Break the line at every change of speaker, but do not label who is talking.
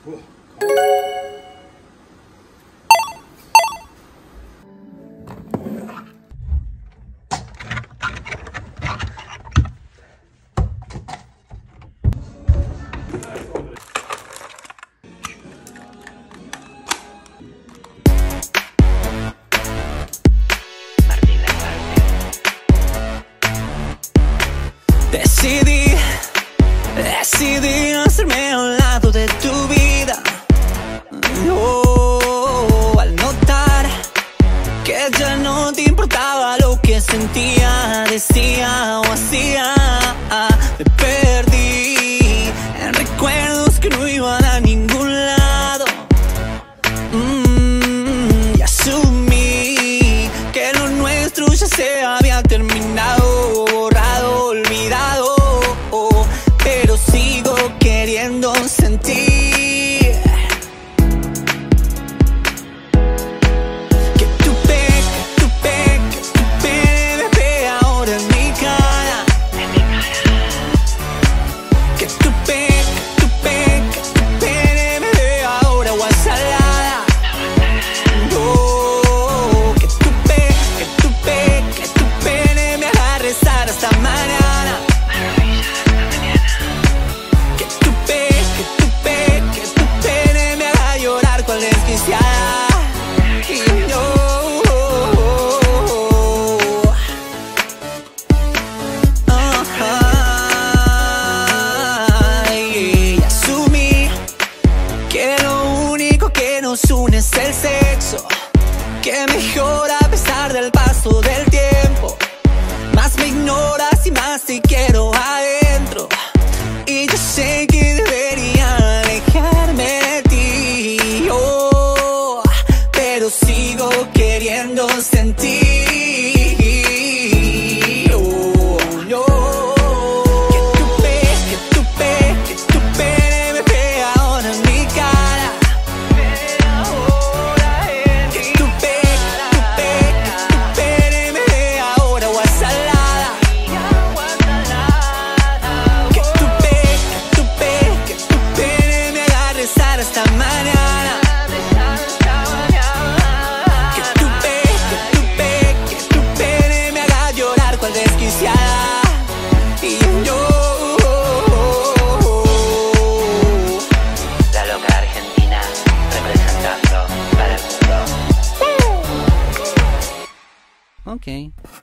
Decidí hacerme a un lado de tu vida. Oh, al notar que ya no te importaba lo que sentía, decía o hacía, te perdí en recuerdos que no iban a ningún lado. Y asumí que lo nuestro ya se había terminado, borrado, olvidado. Pero sigo queriendo sentir que tu pene ve ahora en mi cara. Que tu pene me ve ahora agua salada. No, que tu pene me haga rezar hasta mañana. Nos une es el sexo, que mejora a pesar del paso del tiempo. Más me ignoras y más te quiero adentro. Y yo sé que debería alejarme de ti, oh, pero sigo queriendo sentir. Oh, no. Que tu pene me pega ahora en mi cara. Hasta mañana. Que tu pene me haga llorar cual desquiciada. Y yo,
la loca argentina representando para el mundo.
ok.